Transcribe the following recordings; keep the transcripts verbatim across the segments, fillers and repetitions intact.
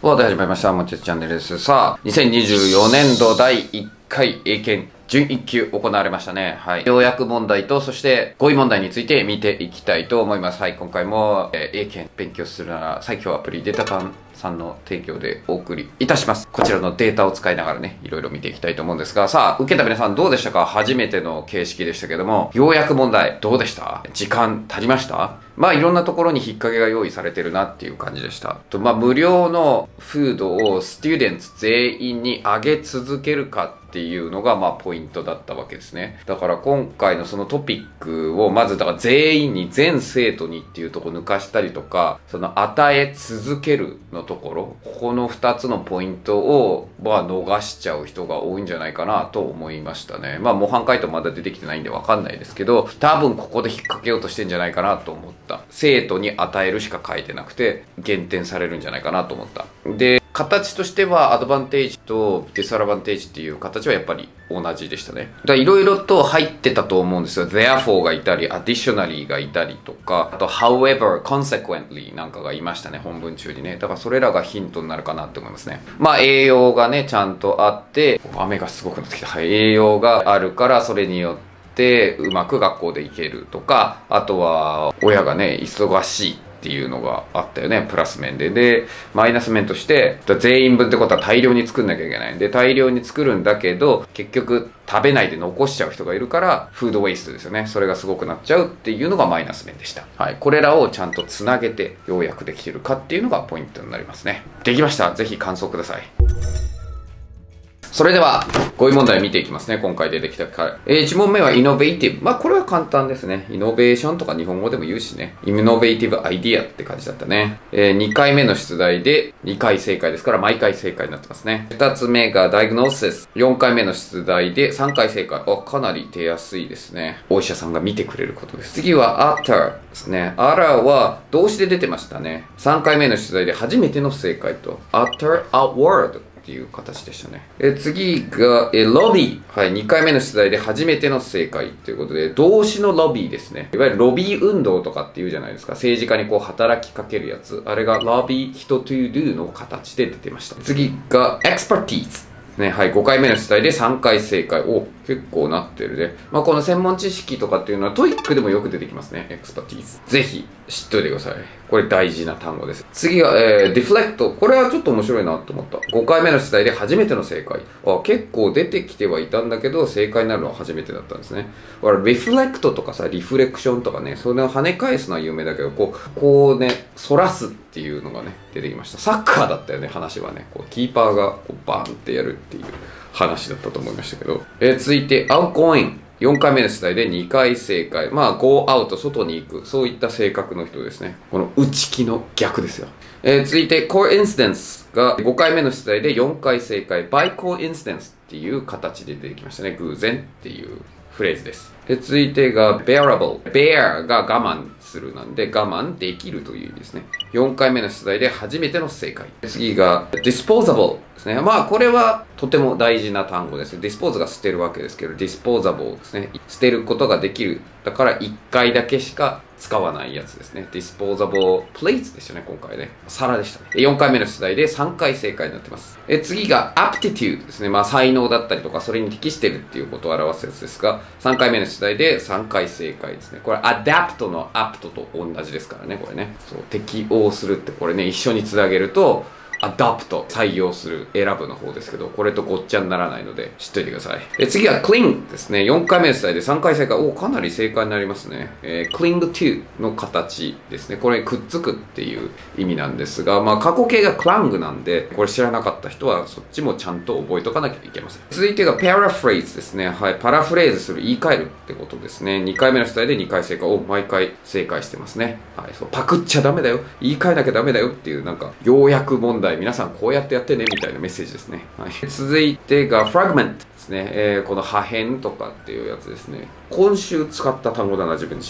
はい、始まりました。もちつチャンネルです。さあ、にせんにじゅうよねんどだいいっかい英検準いっ級行われましたね。はい。要約問題と、そして語彙問題について見ていきたいと思います。はい、今回も、えー、英検勉強するなら最強アプリデータパンさんの提供でお送りいたします。こちらのデータを使いながらね、いろいろ見ていきたいと思うんですが、さあ、受けた皆さんどうでしたか？初めての形式でしたけども、要約問題どうでした？時間足りました？まあいろんなところに引っ掛けが用意されてるなっていう感じでした。とまあ無料のフードをスチューデンツ全員にあげ続けるかっていうのがまあポイントだったわけですね。だから今回のそのトピックをまずだから全員に全生徒にっていうところ抜かしたりとか、その与え続けるのところ、ここのふたつのポイントをまあ逃しちゃう人が多いんじゃないかなと思いましたね。まあ模範解答まだ出てきてないんでわかんないですけど、多分ここで引っ掛けようとしてんじゃないかなと思った。生徒に与えるしか書いてなくて減点されるんじゃないかなと思った。で、形としてはアドバンテージとディスアドバンテージっていう形はやっぱり同じでしたね。だからいろいろと入ってたと思うんですよ。therefore がいたり additionally がいたりとか、あと however consequently なんかがいましたね、本文中にね。だからそれらがヒントになるかなって思いますね。まあ栄養がねちゃんとあって、雨がすごくなってきた。はい、栄養があるからそれによってでうまく学校で行けるとか、あとは親がね忙しいっていうのがあったよね、プラス面で。でマイナス面として全員分ってことは大量に作んなきゃいけないんで、大量に作るんだけど結局食べないで残しちゃう人がいるからフードウェイストですよね。それがすごくなっちゃうっていうのがマイナス面でした。はい、これらをちゃんとつなげて要約できてるかっていうのがポイントになりますね。できました。ぜひ感想ください。それでは、語彙問題見ていきますね。今回出てきたから。えー、いち問目はイノベーティブ。まあ、これは簡単ですね。イノベーションとか日本語でも言うしね。イノベーティブアイディアって感じだったね。えー、にかいめの出題でにかい正解ですから、毎回正解になってますね。ふたつめがダイグノーシス。よんかいめの出題でさんかい正解。あ、かなり出やすいですね。お医者さんが見てくれることです。次は utter ですね。utter は動詞で出てましたね。さんかいめの出題で初めての正解と。utter a word。っていう形でしたね。え次がえロビー。はい、にかいめの出題で初めての正解ということで、動詞のロビーですね。いわゆるロビー運動とかっていうじゃないですか。政治家にこう働きかけるやつ。あれがロビー人 to do の形で出てました。次がエクスパーティーズ。ね、はい、ごかいめの出題でさんかい正解。お、結構なってるね。まあ、この専門知識とかっていうのはトイックでもよく出てきますね。エクスパーティーズ。ぜひ知っといてください。これ大事な単語です。次が、えー、ディフレクト。これはちょっと面白いなと思った。ごかいめの出題で初めての正解。あ、結構出てきてはいたんだけど、正解になるのは初めてだったんですね。だから、リフレクトとかさ、リフレクションとかね、それを跳ね返すのは有名だけど、こう、こうね、反らすっていうのがね、出てきました。サッカーだったよね、話はね。こうキーパーがこうバーンってやるっていう話だったと思いましたけど。えー、続いて、outgoing。よんかいめの出題でにかい正解。まあ、go out、外に行く。そういった性格の人ですね。この内気の逆ですよ。えー、続いて、coincidence がごかいめの出題でよんかい正解。by coincidence っていう形で出てきましたね。偶然っていうフレーズです。で、続いてが bearable。bear が我慢するなんで、我慢できるという意味ですね。よんかいめの出題で初めての正解。次が disposable ですね。まあ、これはとても大事な単語です。dispose が捨てるわけですけど、disposable ですね。捨てることができる。だからいっかいだけしか使わないやつですね。disposable plates でしたね、今回ね。皿でしたね。よんかいめの出題でさんかい正解になってます。え次が aptitude ですね。まあ、才能だったりとか、それに適してるっていうことを表すやつですが、さんかいめの出題でさんかい正解ですね。これ adapt の apt と同じですからね、これね。そう、適応するってこれね、一緒につなげると、アダプト、採用する、選ぶの方ですけど、これとごっちゃにならないので、知っといてください。え次は cling ですね。よんかいめの出題でさんかい正解。お、かなり正解になりますね。えー、cling to の形ですね。これ、くっつくっていう意味なんですが、まあ、過去形が clang なんで、これ知らなかった人は、そっちもちゃんと覚えとかなきゃいけません。続いてが paraphrase ですね。はい、パラフレーズする、言い換えるってことですね。にかいめの出題でにかい正解。お、毎回正解してますね。はい、そう、パクっちゃダメだよ。言い換えなきゃダメだよっていう、なんか、要約問題、皆さんこうやってやってねみたいなメッセージですね。はい、続いてが fragment ですね。えー、この破片とかっていうやつですね。今週使った単語だな、自分自身は。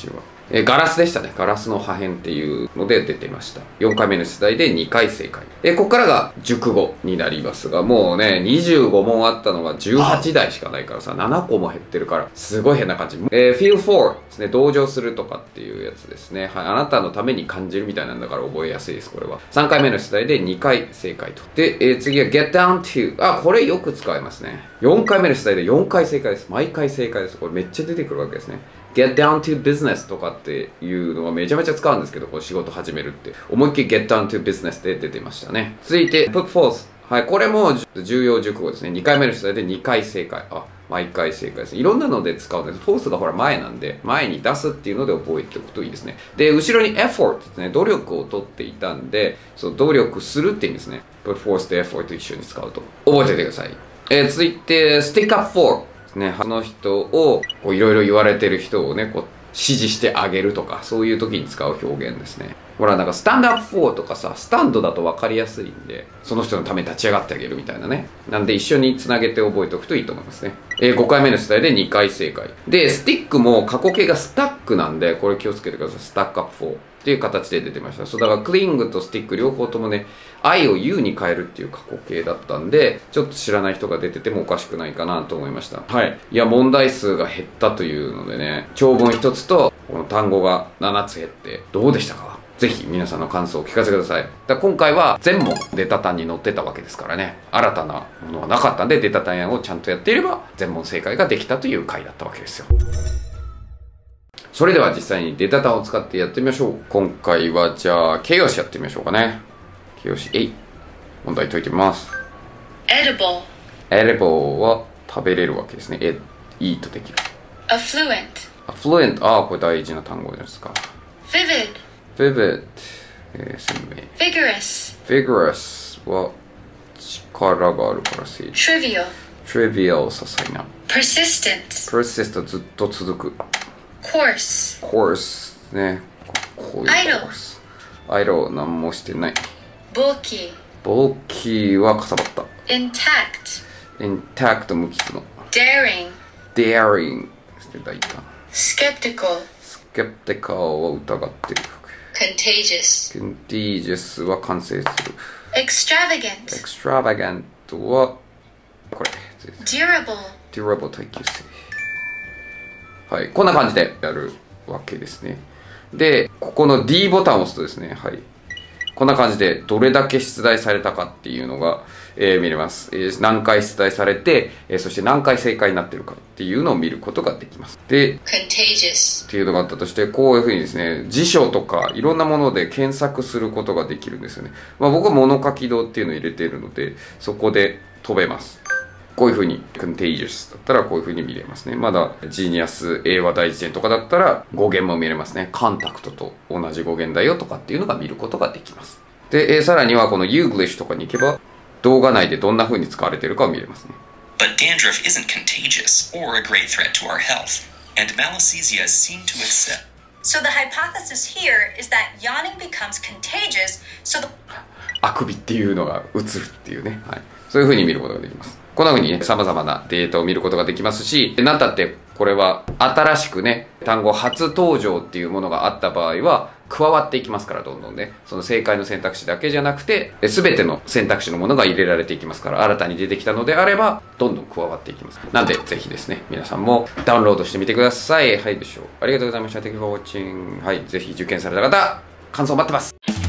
えー、ガラスでしたね。ガラスの破片っていうので出てました。よんかいめの出題でにかい正解。えー、ここからが熟語になりますが、もうね、にじゅうごもんあったのがじゅうはちだいしかないからさ、ななこも減ってるから、すごい変な感じ。えー、feel for ですね。同情するとかっていうやつですね。はい。あなたのために感じるみたいなんだから覚えやすいです、これは。さんかいめの出題でにかい正解と。で、えー、次は get down to。あ、これよく使いますね。よんかいめの出題でよんかい正解です。毎回正解です。これめっちゃ出てくるわけですね。get down to business とかっていうのはめちゃめちゃ使うんですけど、こう仕事始めるって。思いっきり get down to business で出てましたね。続いて put forth。はい、これも重要熟語ですね。にかいめの出題でにかい正解。あ、毎回正解です。いろんなので使うんです。force がほら前なんで、前に出すっていうので覚えておくといいですね。で、後ろに effort ですね。努力をとっていたんで、そう、努力するって意味ですね。put forth と effort と一緒に使うと。覚えておいてください。えー、続いて stick up for。ね、その人をいろいろ言われてる人をね、こう支持してあげるとか、そういう時に使う表現ですね。ほら、なんかスタンドアップフォーとかさ、スタンドだと分かりやすいんで、その人のために立ち上がってあげるみたいなね。なんで一緒につなげて覚えておくといいと思いますね。えー、ごかいめの出題でにかい正解。で、スティックも過去形がスタックなんで、これ気をつけてください。スタックアップフォーっていう形で出てました。そう、だからクリングとスティック両方ともね、I を U に変えるっていう過去形だったんで、ちょっと知らない人が出ててもおかしくないかなと思いました。はい。いや、問題数が減ったというのでね、長文ひとつと、この単語がななつ減って、どうでしたか？ぜひ皆さんの感想を聞かせてください。だ今回は全問データ単に載ってたわけですからね、新たなものはなかったんで、データ単をちゃんとやっていれば、全問正解ができたという回だったわけですよ。それでは実際にデータ単を使ってやってみましょう。今回はじゃあ、形容詞やってみましょうかね。形容詞 A。問題解いてみます。 edible。 edible は食べれるわけですね。え、eat できる。 affluent。 affluent。ああ、これ大事な単語ですか。 vivid。 vivid。えー、鮮明。 vigorous。 vigorous は力があるから正義。 trivial。 trivial 些細な。 persistent。 persist ずっと続く。 course。 course ね。こういう course。idle 何もしてない。 bulky。 bulky はかさばった。 intact。 intact 無傷の。 daring。 daring して大胆。 skeptical。 skeptical は疑ってる。 contagious。 contagious は完成する。 extravagant。 extravagant はこれ。 durable。 durable 耐久性。はい、こんな感じでやるわけですね。で、ここの D ボタンを押すとですね、はい。こんな感じでどれだけ出題されたかっていうのが、えー、見れます、えー。何回出題されて、えー、そして何回正解になってるかっていうのを見ることができます。で、 contagious っていうのがあったとして、こういうふうにですね、辞書とかいろんなもので検索することができるんですよね。まあ、僕は物書き堂っていうのを入れているので、そこで飛べます。こういう風に contagious だったらこういう風に見れますね。まだ Genius 英和大辞典とかだったら語源も見れますね。コンタクトと同じ語源だよとかっていうのが見ることができます。で、えー、さらにはこの Youglish とかに行けば動画内でどんな風に使われているかを見れますね。 But dandruff isn't contagious or a great threat to our health, and Malassezia seem to accept. So the hypothesis here is that yawning becomes contagious, so the あくびっていうのが映るっていうね。はい。そういう風に見ることができます。こんな風にね、様々なデータを見ることができますし、なんたってこれは新しくね、単語初登場っていうものがあった場合は、加わっていきますから、どんどんね。その正解の選択肢だけじゃなくて、すべての選択肢のものが入れられていきますから、新たに出てきたのであれば、どんどん加わっていきます。なんで、ぜひですね、皆さんもダウンロードしてみてください。はい、でしょう。ありがとうございました。Thank you for watching。はい、ぜひ受験された方、感想待ってます。